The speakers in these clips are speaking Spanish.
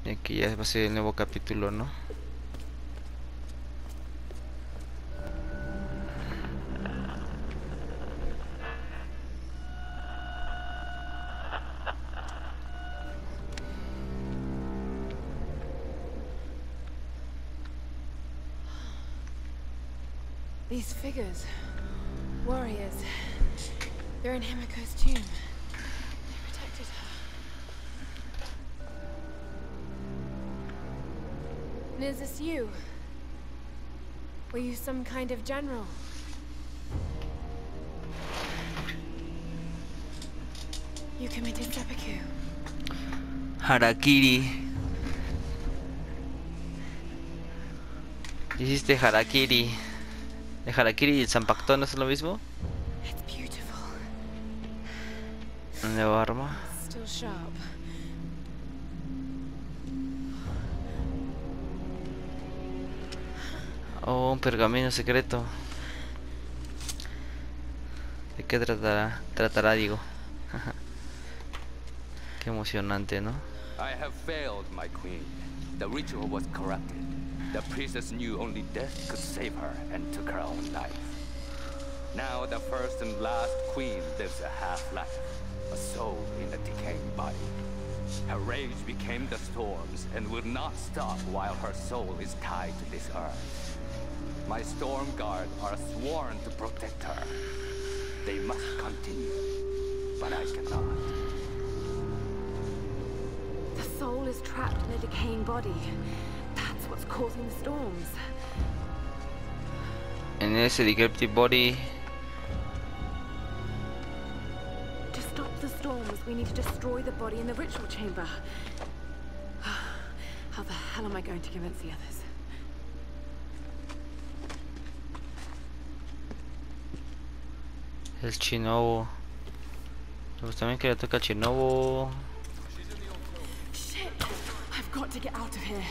Y aquí ya va a ser el nuevo capítulo, ¿no? These figures, warriors, they're in Himiko's tomb. They protected her. And is this you? Were you some kind of general? You committed seppuku. Harakiri. Hiciste harakiri. ¿El harakiri y el zampactón no es lo mismo? It's beautiful. ¿Un nuevo arma? Still sharp. Oh, un pergamino secreto. ¿De qué tratará? Tratará, digo. Qué emocionante, ¿no? I have failed, my queen. The ritual was corrupted. The priestess knew only death could save her and took her own life. Now the first and last queen lives a half-life, a soul in a decaying body. Her rage became the storms and will not stop while her soul is tied to this earth. My storm guard are sworn to protect her. They must continue, but I cannot. The soul is trapped in a decaying body. That's what's causing the storms. En ese decrepit body. To stop the storms, we need to destroy the body in the ritual chamber. How the hell am I going to convince the others? El Chinobo. Pues también que le toca a Chinobo. Shit! I've got to get out of here.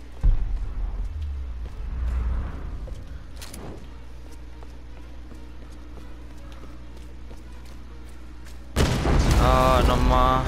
Ah, no más.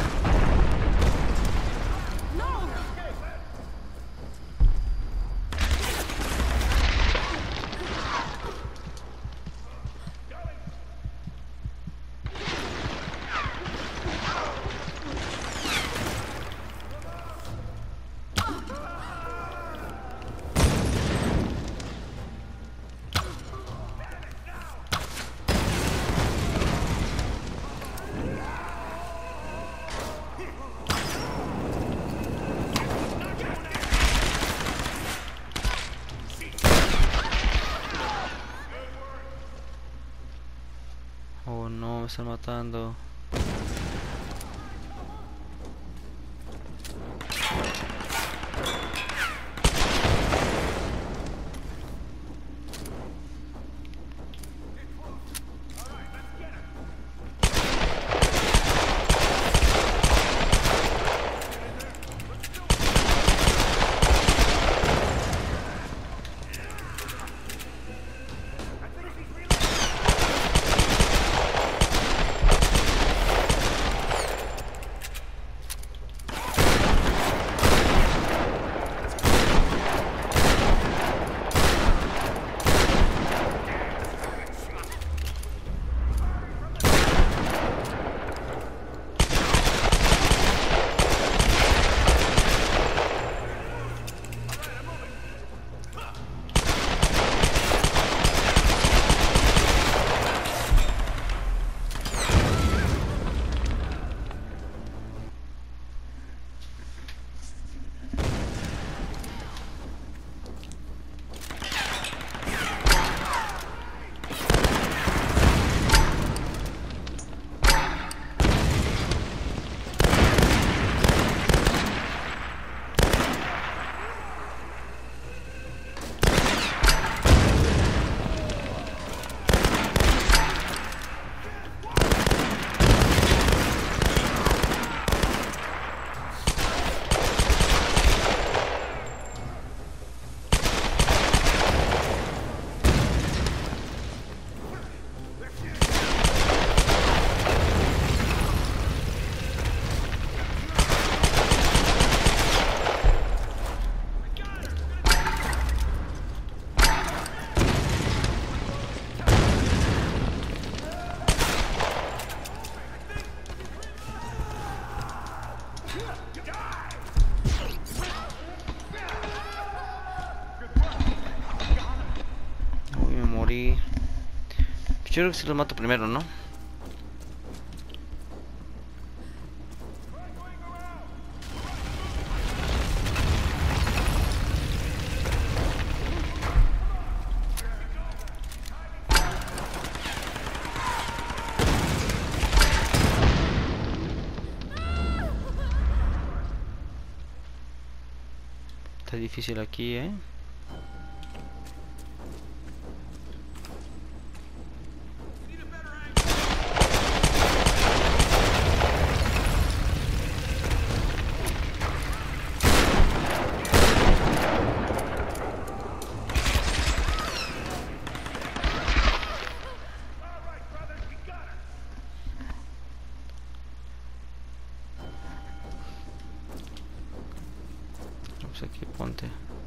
Oh no, me están matando. Yo creo que si los mato primero, ¿no? Está difícil aquí, ¿eh? Vamos aquí, ponte.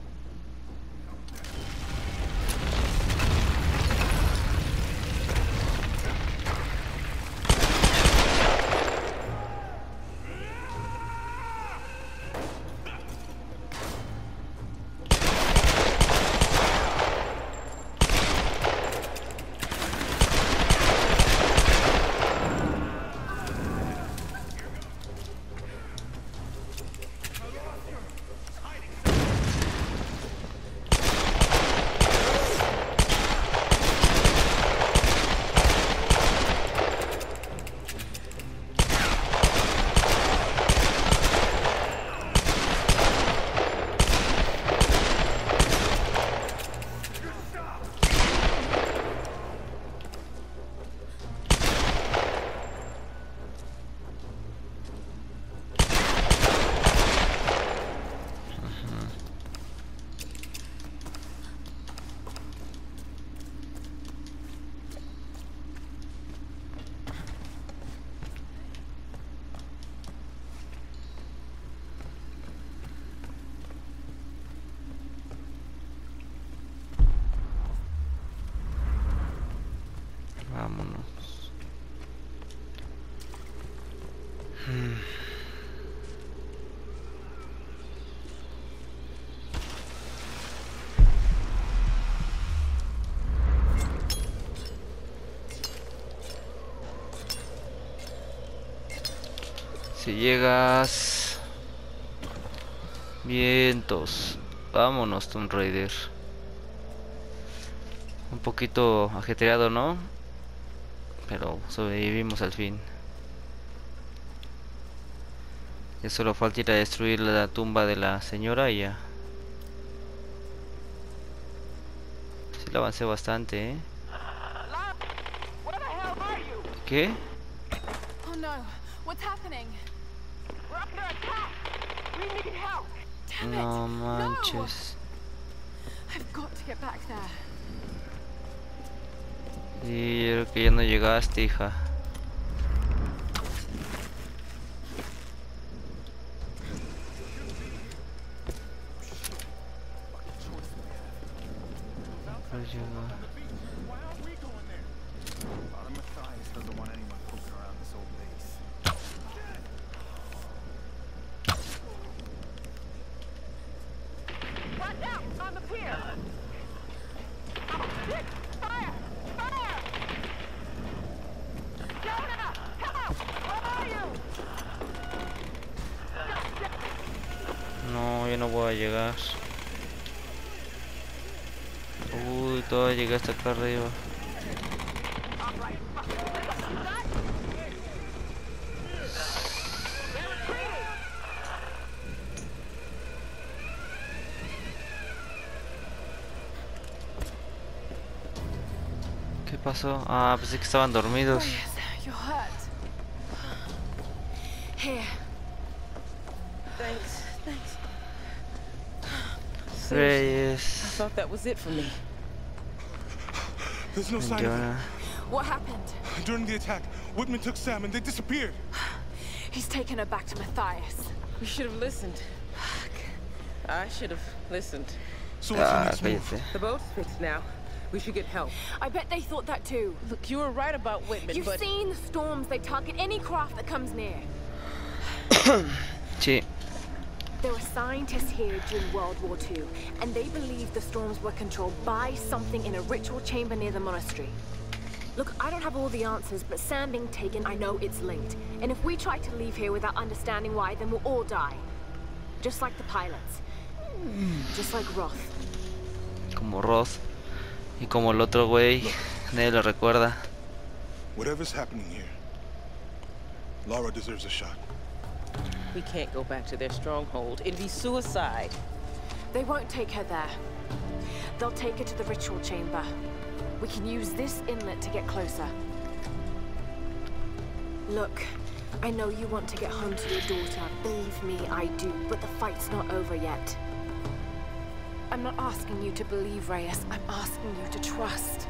Vámonos. Si llegas... Vientos. Vámonos, Tomb Raider. Un poquito ajetreado, ¿no? Pero sobrevivimos al fin. Ya solo falta ir a destruir la tumba de la señora y ya. Sí, la avancé bastante, ¿eh? ¿Qué? Oh no, what's happening? We're under attack. We need help. Damn it. No manches. I've got to get back there. Y yo creo que ya no llegaste, hija. Pues llegó. No, yo no voy a llegar. Uy, todavía llegué hasta acá arriba. ¿Qué pasó? Ah, pensé que estaban dormidos. Yes, you're hurt. Here. Thanks. I Reyes. thought that was it for me. There's no sign of Jonah. What happened? it. During the attack, Whitman took Sam and they disappeared. He's taken her back to Matthias. We should have listened. I should have listened. So what's the Ah, next move? cállate. The boat's fixed now. We should get help. I bet they thought that too. Look, you were right about Whitman, You've but seen the storms. They target any craft that comes near. Sí. There were scientists here during World War II, and they believed the storms were controlled by something in a ritual chamber near the monastery. Look, I don't have all the answers, but Sam being taken, I know it's linked. And if we try to leave here without understanding why, then we'll all die. Just like the pilots. Just like Roth. Como Roth. Y como el otro güey. Nadie lo recuerda. Whatever's happening here, Lara deserves a shot. We can't go back to their stronghold. It'd be suicide. They won't take her there. They'll take her to the ritual chamber. We can use this inlet to get closer. Look, I know you want to get home to your daughter. Believe me, I do. But the fight's not over yet. I'm not asking you to believe, Reyes. I'm asking you to trust.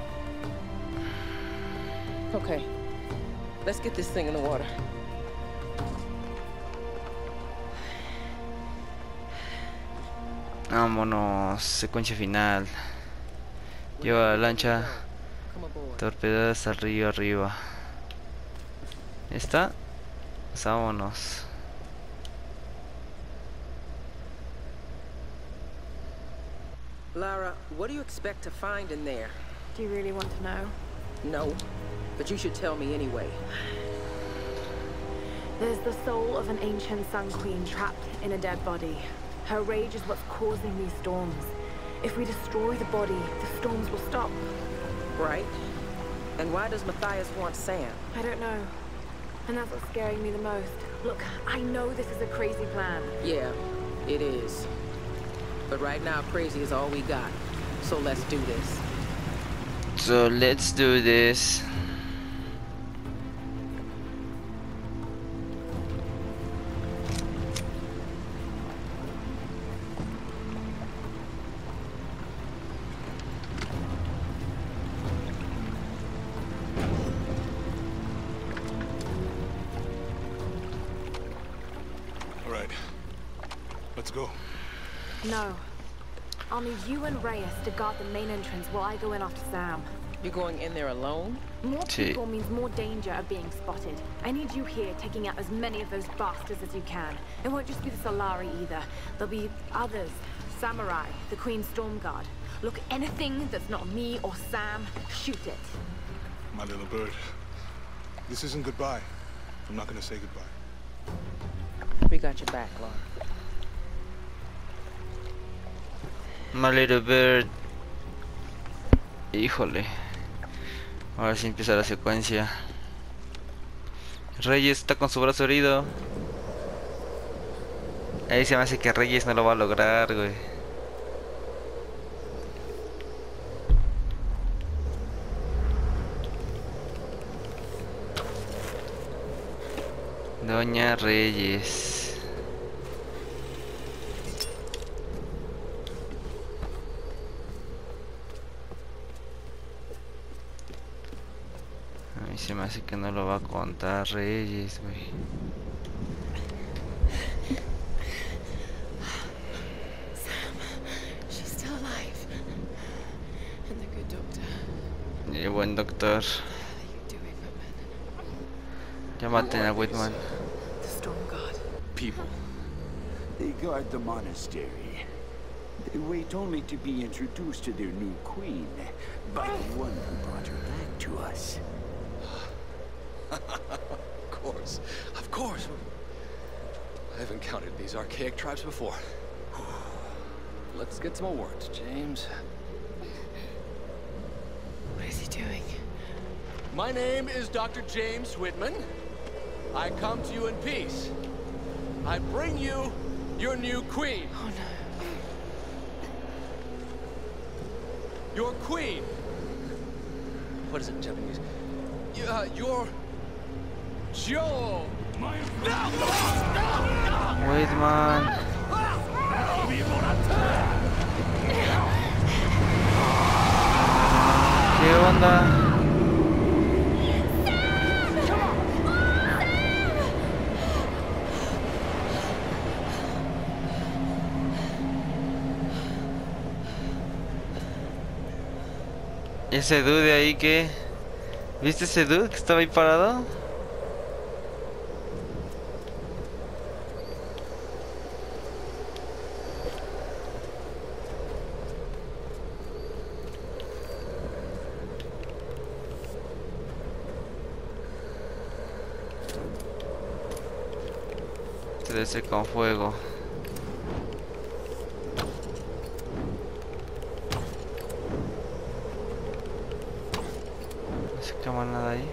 Okay. Let's get this thing in the water. Vámonos. Secuencia final. Lleva la lancha Come aboard. torpedadas hasta el río arriba. ¿Está? Pues vámonos. Lara, what do you expect to find in there? Do you really want to know? No, but you should tell me anyway. There's the soul of an ancient Sun Queen trapped in a dead body. Her rage is what's causing these storms. If we destroy the body, the storms will stop. Right? And why does Matthias want Sam? I don't know. And that's what's scaring me the most. Look, I know this is a crazy plan. Yeah, it is. But right now, crazy is all we got. So let's do this. So let's do this. All right, let's go. No. I'll need you and Reyes to guard the main entrance while I go in after Sam. You're going in there alone? More Sí. people means more danger of being spotted. I need you here taking out as many of those bastards as you can. It won't just be the Solari either. There'll be others. Samurai, the Queen's Storm Guard. Look, anything that's not me or Sam, shoot it. My little bird. This isn't goodbye. I'm not gonna say goodbye. We got your back, Lara. My little bird. Híjole. Ahora sí empieza la secuencia. Reyes está con su brazo herido. Ahí se me hace que Reyes no lo va a lograr, güey. Doña Reyes. A mí se me hace que no lo va a contar Reyes, güey. She's still alive. And the good doctor. Y el buen doctor. Ya maten a Whitman. The Storm Guard. People. They guard the monastery. They wait only to be introduced to their new queen by the one who brought her back to us. Of course. I've encountered these archaic tribes before. Let's get some more words, James. What is he doing? My name is Dr. James Whitman. I come to you in peace. I bring you your new queen. Oh no. Your queen. What is it in Japanese? Your... Joe. Whitman. ¿Qué onda? Ese dude ahí que... ¿Viste ese dude que estaba ahí parado? crece con fuego. No se quema nada ahí.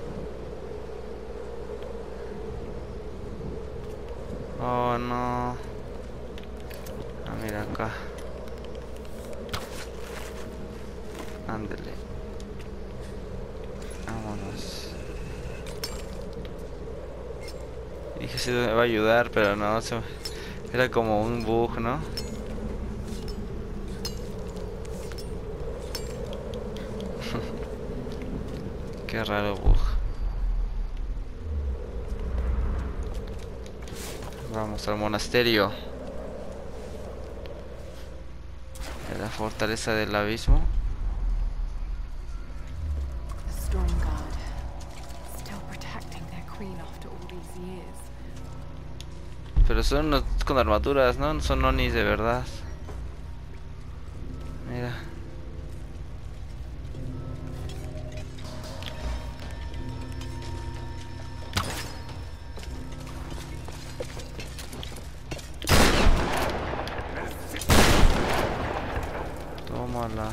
Oh no. Ah, mira acá. Ándele. Vámonos. Dije si me va a ayudar, pero no, era como un bug, ¿no? Qué raro bug. Vamos al monasterio de la fortaleza del abismo. The Storm Guard, still protecting their queen after all these years. Pero son unos con armaduras, ¿no? No son onis de verdad. Mira. Tómala.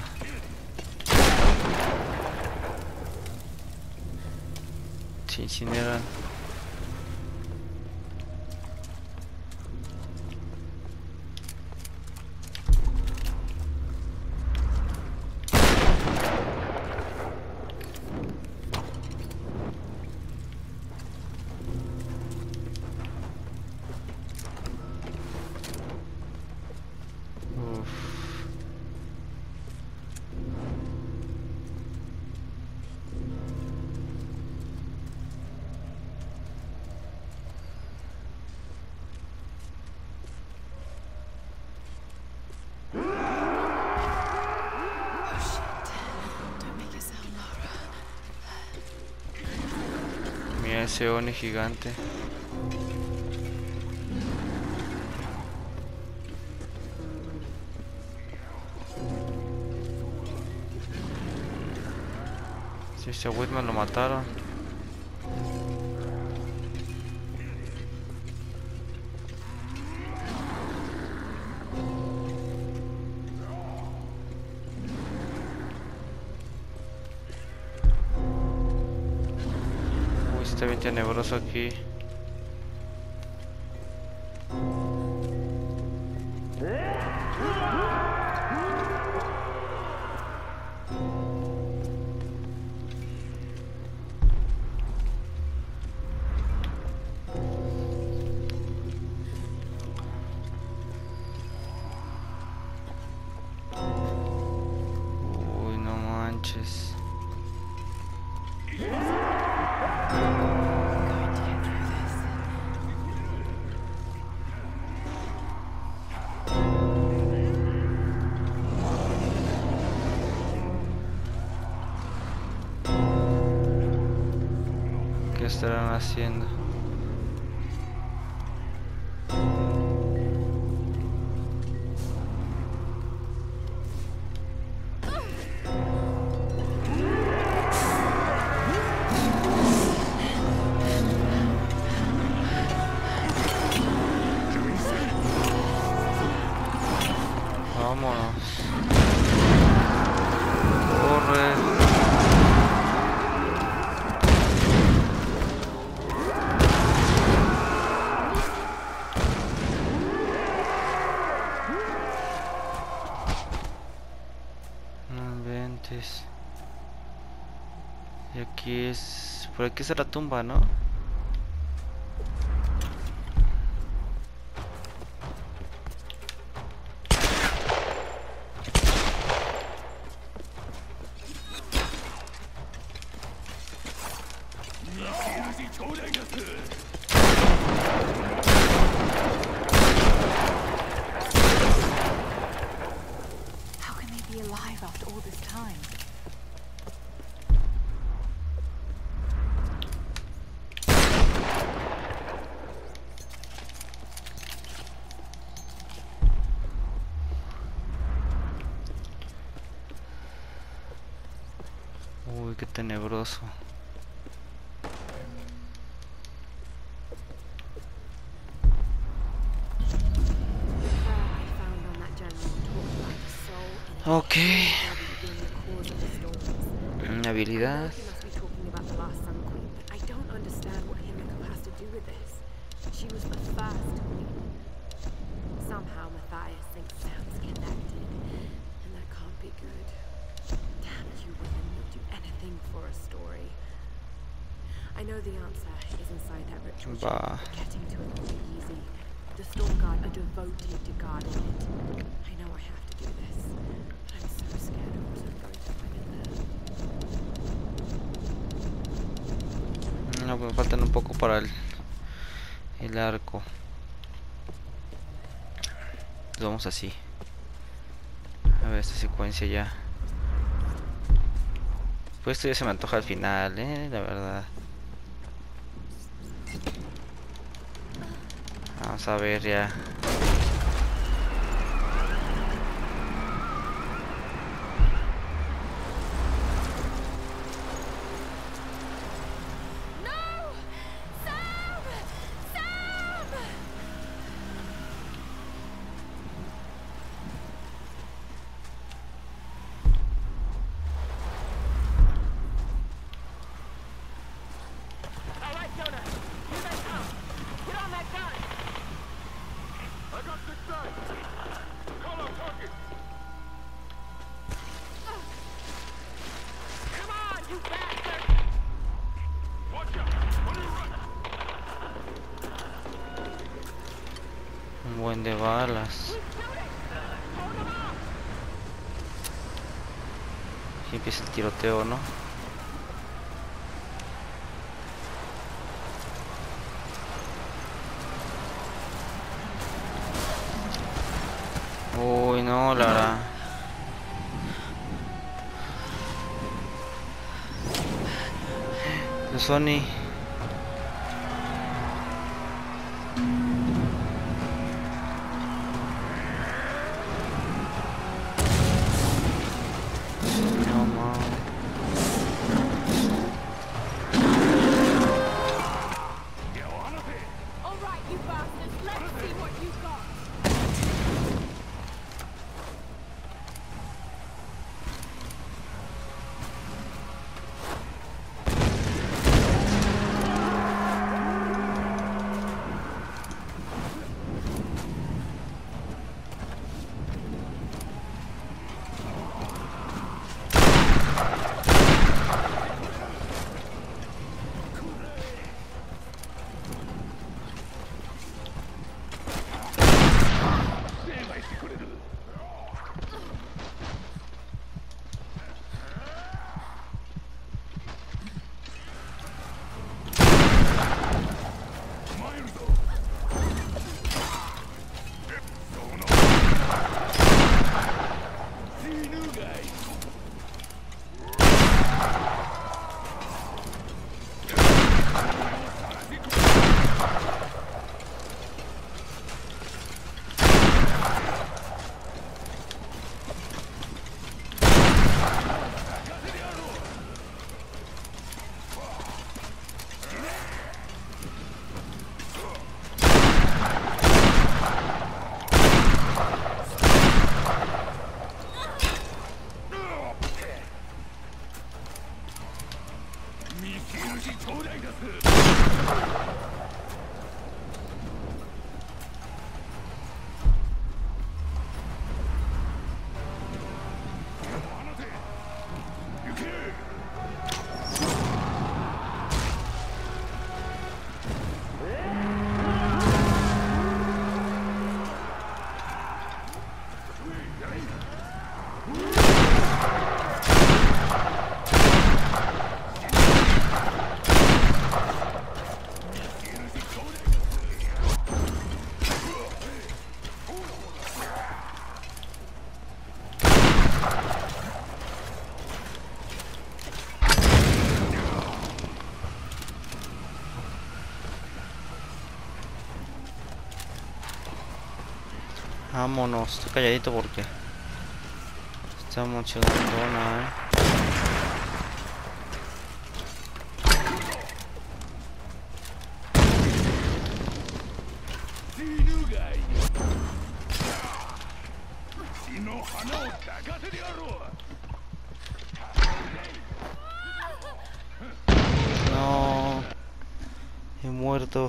Se incineran. Mira ese Oni gigante. Si ese Whitman lo mataron. Está bien tenebroso aquí. Uy, no manches. ¿Qué estarán haciendo? Vámonos. Corre. Y aquí es... por aquí está la tumba, ¿no? How can they be alive after all this time? Uy, qué tenebroso. Ok. Una habilidad. He must be talking about the last Sun Queen, but I don't understand what Himiko has to do with this. She was the first queen. Somehow Matthias thinks Sam's connected, and that can't be good. Damn you women, you'll do anything for a story. I know the answer is inside that ritual chamber, but getting to it will be easy. The Stormguard are devoted to guarding it. I know I have to do this, but I'm so scared of what I'm going to find in there. No, me faltan un poco para el arco. Vamos así. A ver esta secuencia ya. Pues esto ya se me antoja al final, la verdad. Vamos a ver ya. Un buen de balas. Aquí empieza el tiroteo, ¿no? Uy, no, la verdad. El Sony. Vámonos, estoy calladito porque estamos chingona, No, he muerto.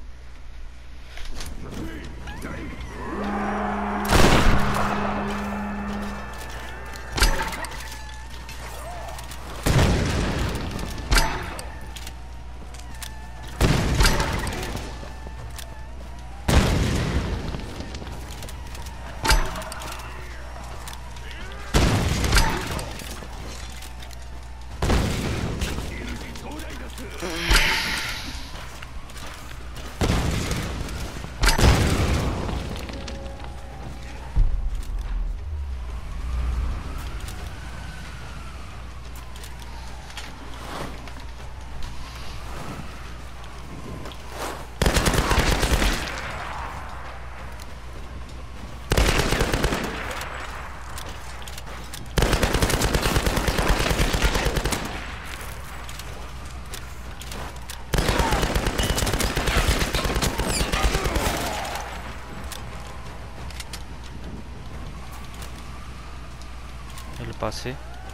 El pase.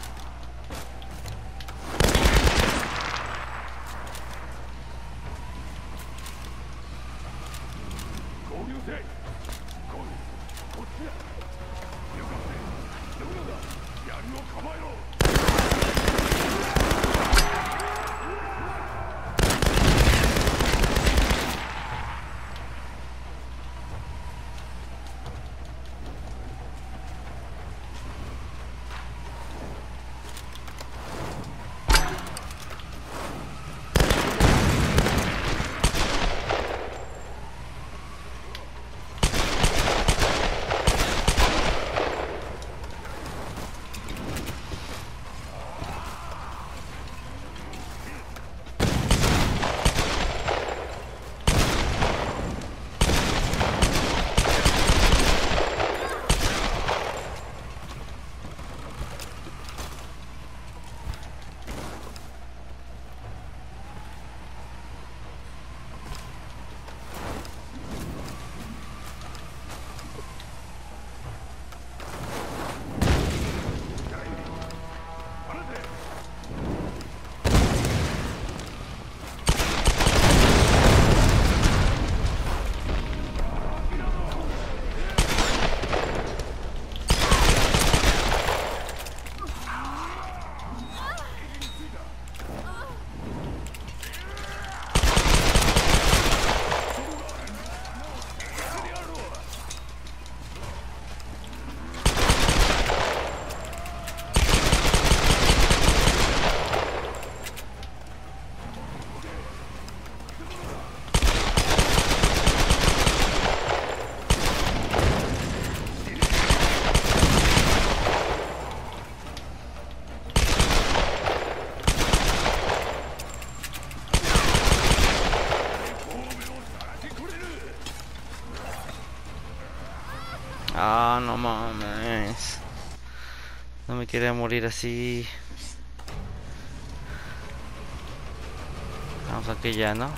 Ah, no mames. No me quería morir así. Vamos aquí ya, ¿no?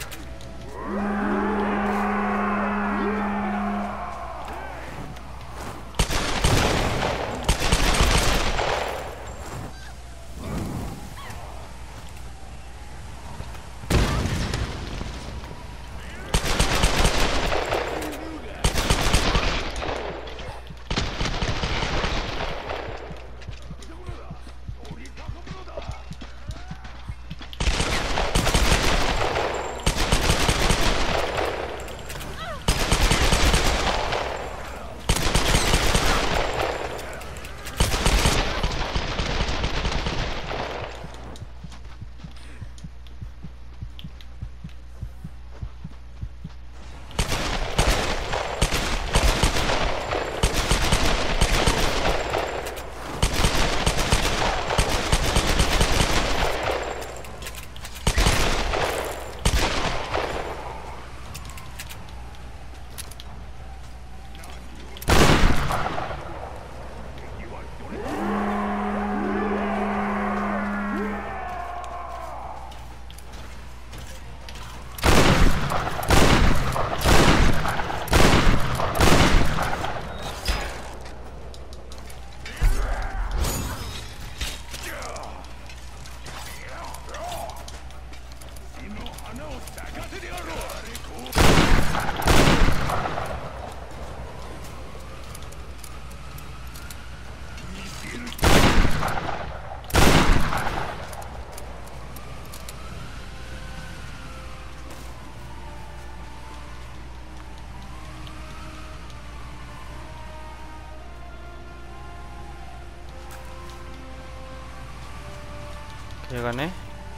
Ya gané.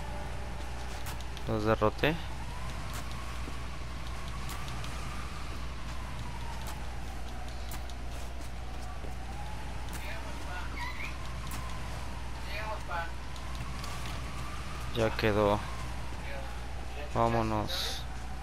Los derroté. Ya quedó. Vámonos.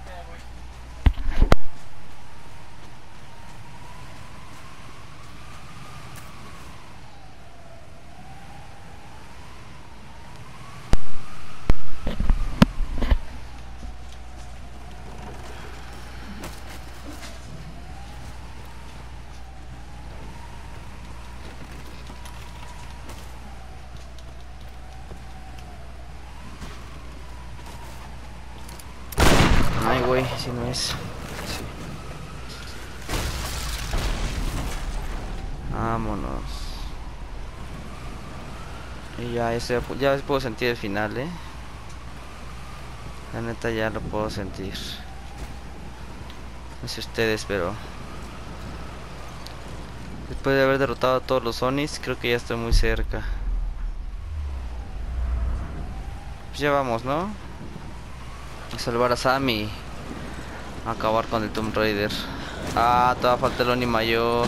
Ay, güey, si no es. Sí. Vámonos. Y ya, ya puedo sentir el final, La neta ya lo puedo sentir. No sé ustedes, pero después de haber derrotado a todos los Onis, creo que ya estoy muy cerca. Pues ya vamos, ¿no? A salvar a Sam y acabar con el Tomb Raider. Ah, todavía falta el Oni mayor.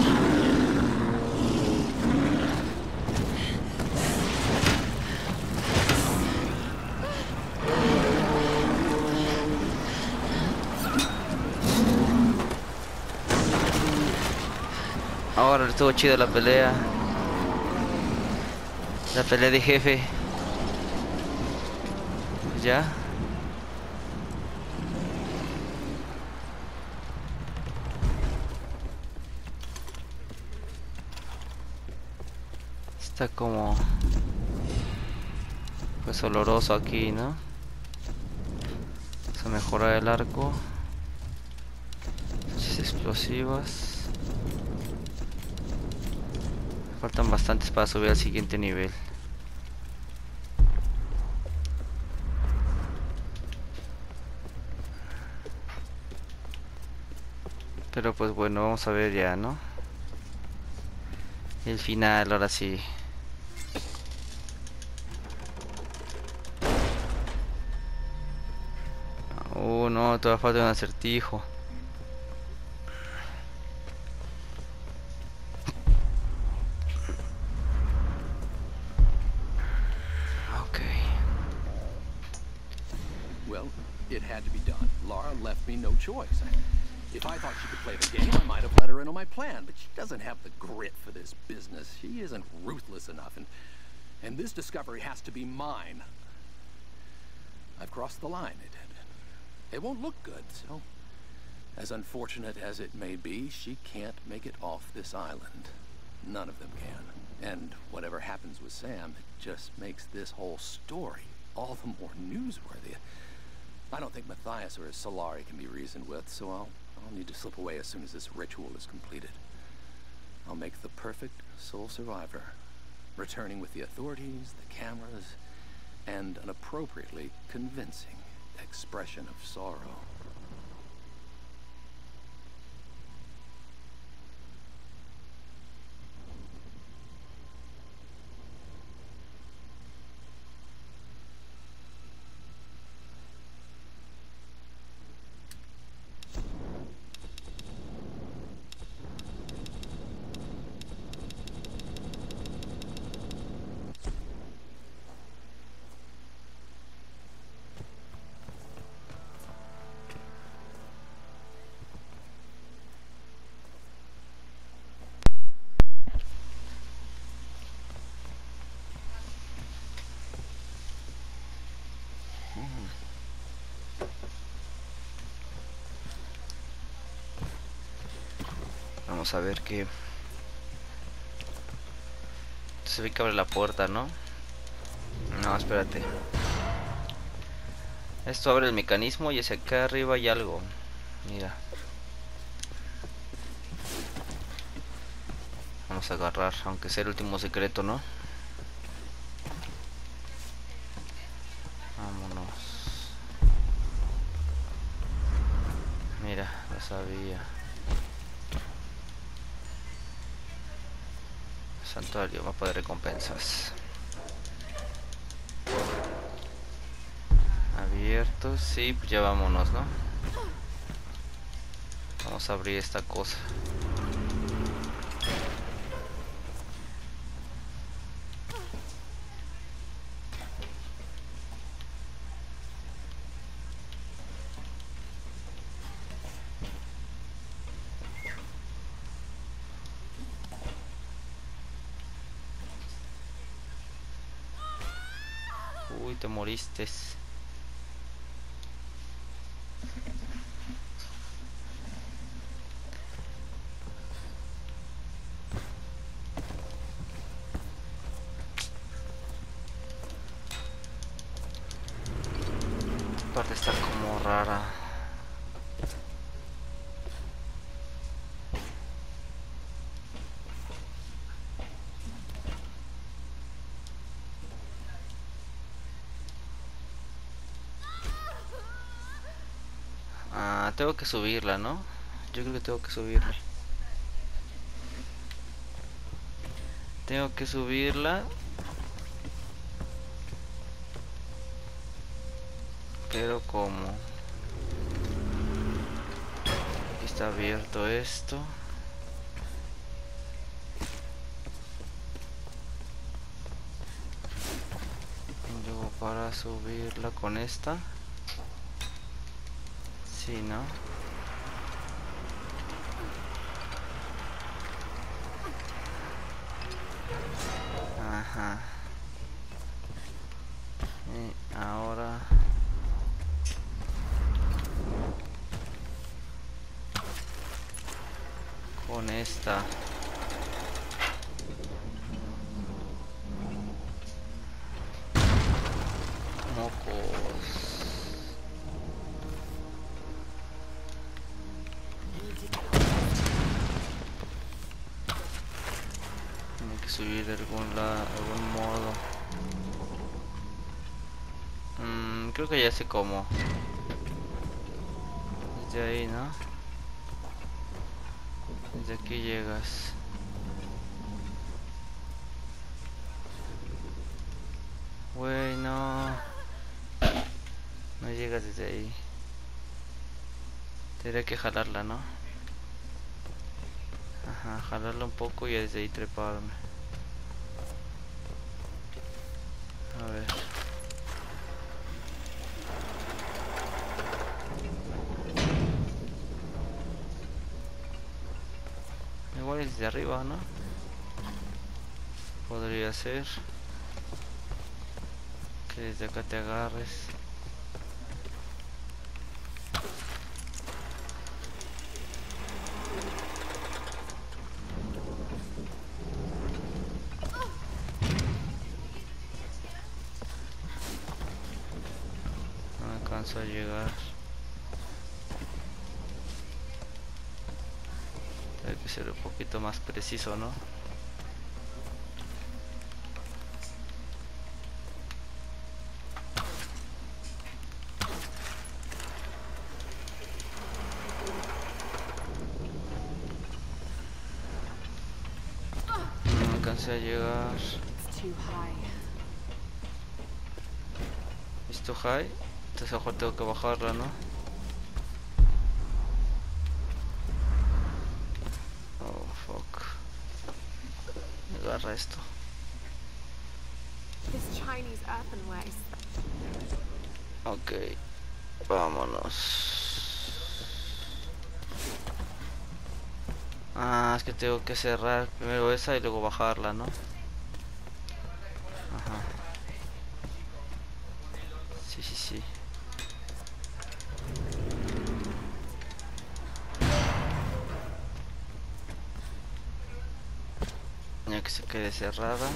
Ahora estuvo chida la pelea. La pelea de jefe. Ya. Está como pues oloroso aquí, ¿no? Vamos a mejorar el arco. Flechas explosivas. Faltan bastantes para subir al siguiente nivel. Pero pues bueno, vamos a ver ya, ¿no? El final, ahora sí. No, todavía falta un acertijo. Okay. Well, it had to be done. Lara left me no choice. If I thought she could play the game, I might have let her in on my plan, but she doesn't have the grit for this business. She isn't ruthless enough, and this discovery has to be mine. I've crossed the line. It won't look good, so as unfortunate as it may be, she can't make it off this island. None of them can. And whatever happens with Sam, it just makes this whole story all the more newsworthy. I don't think Matthias or his Solari can be reasoned with, so I'll need to slip away as soon as this ritual is completed. I'll make the perfect sole survivor, returning with the authorities, the cameras, and an appropriately convincing expression of sorrow. Vamos a ver qué. Se ve que abre la puerta, ¿no? No, espérate. Esto abre el mecanismo y hacia acá arriba hay algo. Mira. Vamos a agarrar, aunque sea el último secreto, ¿no? Vámonos. Mira, lo sabía. Santuario, mapa de recompensas. abierto. Sí, pues ya vámonos, ¿no? Vamos a abrir esta cosa. Uy, te moriste. Esta parte está como rara. Ah, tengo que subirla, ¿no? Yo creo que tengo que subirla. Tengo que subirla. Pero como aquí está abierto esto. Y luego para subirla con esta. Sí, ¿no? Ajá. Y ahora con esta. Mocos. Tiene que subir de algún modo. Creo que ya sé cómo. Desde ahí, ¿no? Desde aquí llegas. Güey, no. No llegas desde ahí. Tendría que jalarla, ¿no? Ajá, jalarla un poco y desde ahí treparme. A ver. Igual es desde arriba, ¿no? Podría ser que desde acá te agarres. No alcanzo a llegar. Hay que ser un poquito más preciso, ¿no? No alcancé a llegar. It's too high. ¿Esto high? Entonces a lo mejor tengo que bajarla, ¿no? Oh, fuck. Agarra esto. This Chinese earthenware is Ok. Vámonos. Ah, es que tengo que cerrar primero esa y luego bajarla, ¿no? Ajá. Sí, sí, sí. Ya que se quede cerrada.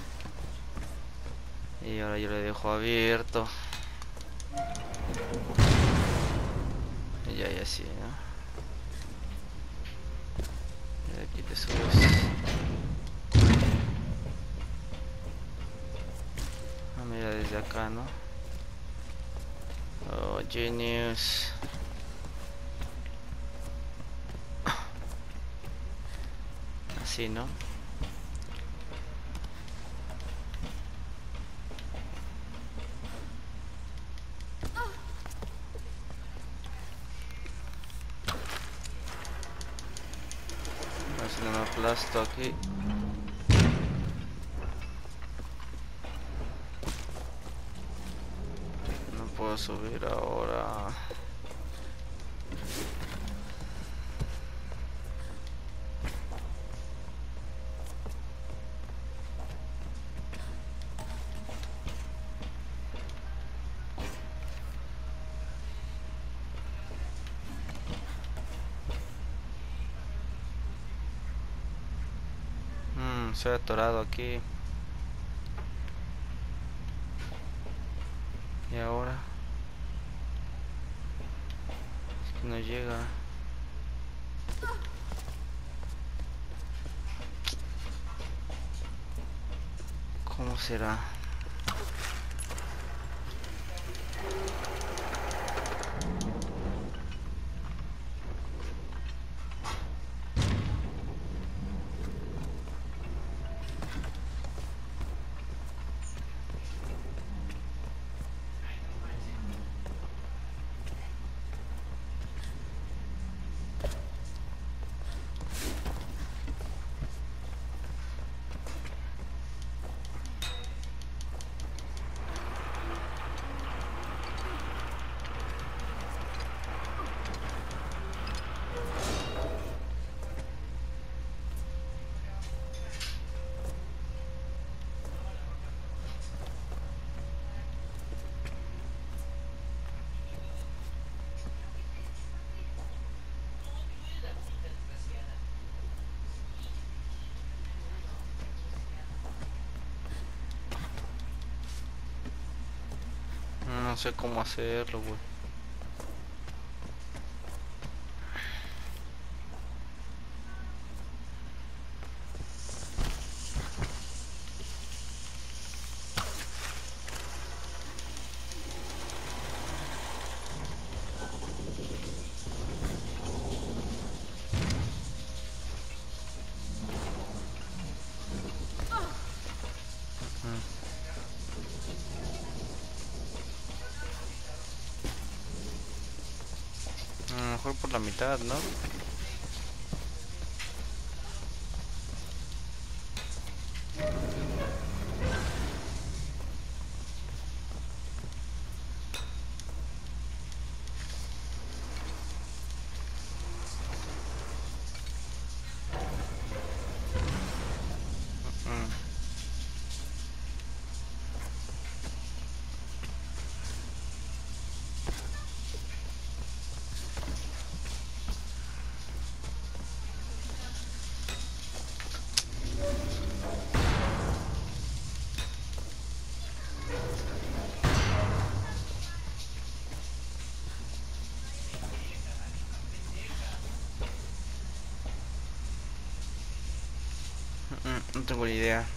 Y ahora yo le dejo abierto. Y ya, sí, ¿no? Y aquí te subes. Ah, mira, desde acá, ¿no? Oh, genius. Así, ¿no? balasto aquí. No puedo subir ahora. Estoy atorado aquí. Y ahora es que no llega. ¿Cómo será? No sé cómo hacerlo, güey. A lo mejor por la mitad, ¿no? No tengo ni idea.